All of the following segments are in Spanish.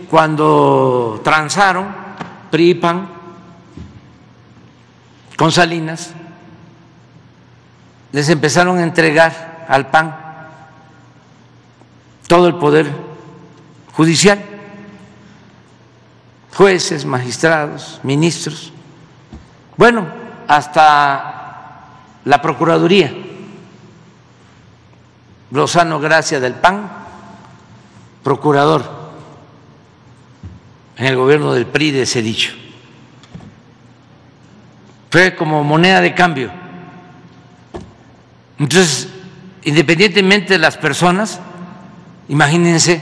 cuando transaron PRI y PAN con Salinas, les empezaron a entregar al PAN todo el poder judicial, jueces, magistrados, ministros, bueno, hasta la Procuraduría. Lozano Gracia del PAN, procurador en el gobierno del PRI de Cedillo. Fue como moneda de cambio. Entonces, independientemente de las personas, imagínense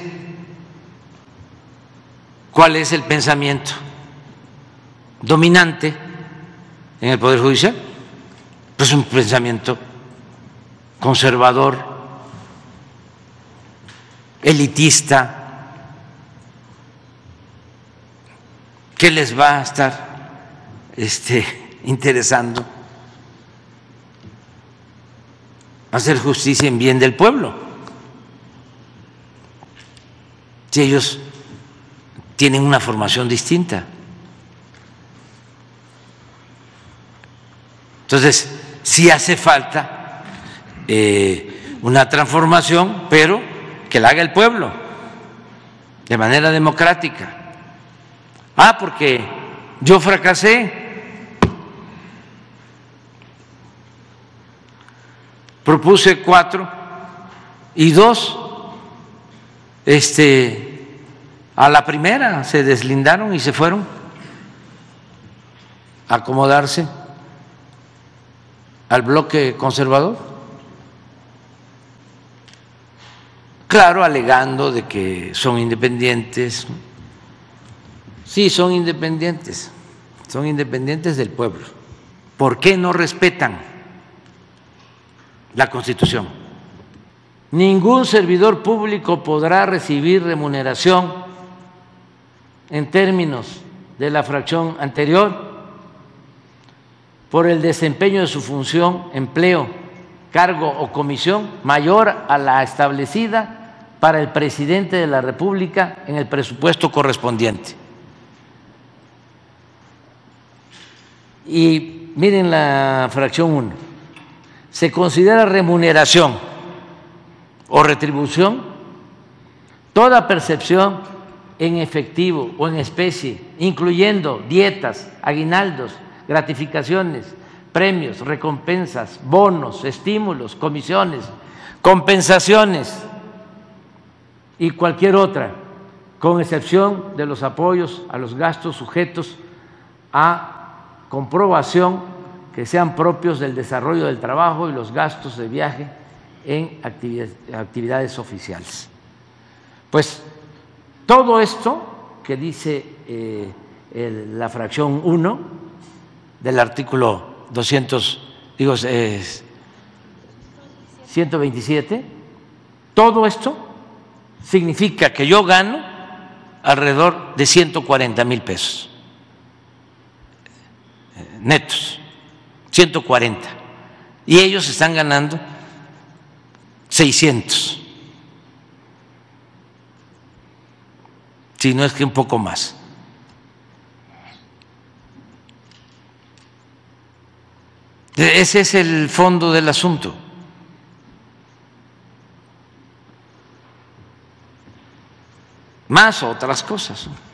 cuál es el pensamiento dominante en el Poder Judicial. Pues un pensamiento conservador, elitista. ¿Qué les va a estar interesando? Hacer justicia en bien del pueblo. Si ellos tienen una formación distinta. Entonces, sí hace falta una transformación, pero que la haga el pueblo de manera democrática. Porque yo fracasé. Propuse 4 y 2 a la primera se deslindaron y se fueron a acomodarse al bloque conservador. Claro, alegando de que son independientes. Sí, son independientes del pueblo. ¿Por qué no respetan la Constitución? Ningún servidor público podrá recibir remuneración en términos de la fracción anterior por el desempeño de su función, empleo, cargo o comisión mayor a la establecida para el presidente de la República en el presupuesto correspondiente. Y miren la fracción 1. Se considera remuneración o retribución toda percepción en efectivo o en especie, incluyendo dietas, aguinaldos, gratificaciones, premios, recompensas, bonos, estímulos, comisiones, compensaciones y cualquier otra, con excepción de los apoyos a los gastos sujetos a comprobación que sean propios del desarrollo del trabajo y los gastos de viaje en actividades oficiales. Pues todo esto que dice la fracción 1 del artículo 127, todo esto significa que yo gano alrededor de 140,000 pesos netos, 140, y ellos están ganando 600, si no es que un poco más. Ese es el fondo del asunto. Más otras cosas, ¿no?